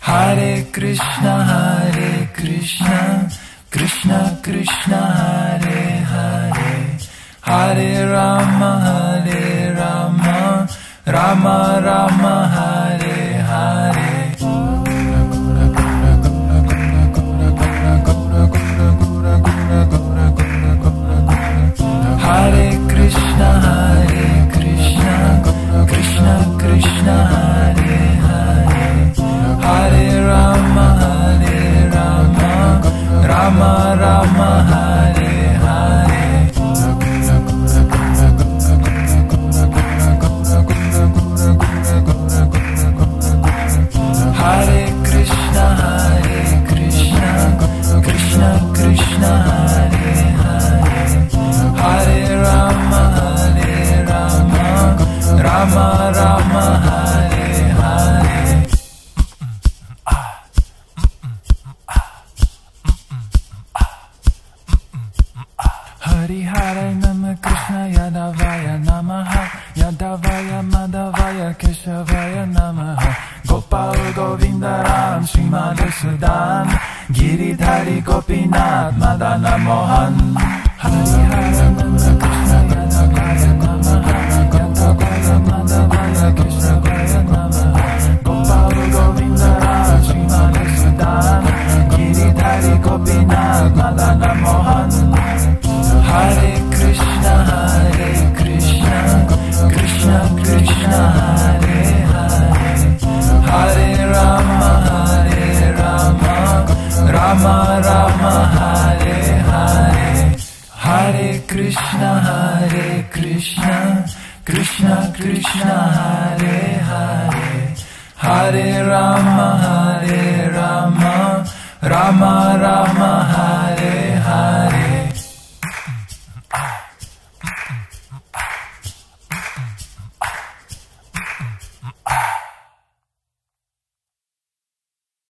Hare Krishna, Krishna Krishna, Hare Hare, Hare Rama, Rama Rama, Hare Hare. Hare Krishna, Krishna Krishna, Hare Hare, Hare Rama, Rama Rama, Hare Hare. Hare Krishna, Krishna Krishna, Hare Hare, Hare Rama, Rama Rama, Hare Hare. Hari Hare Nama Krishna Yadavaya Namaha, Yadavaya Madhavaya Keshavaya Namaha, Gopal Govinda Ram Srimad Sudan, Giridhari Gopinath Madana Mohan. Hari Hare Nama Krishna Yadavaya Namaha, Yadavaya Madhavaya Keshavaya Namaha, Gopal Govinda Ram Srimad Sudan, Giridhari Gopinath Madana Mohan. Hare Krishna, Krishna Krishna, Hare Hare, Hare Rama, Rama Rama, Hare Hare. Hare Krishna, Krishna Krishna, Hare Hare, Hare Rama,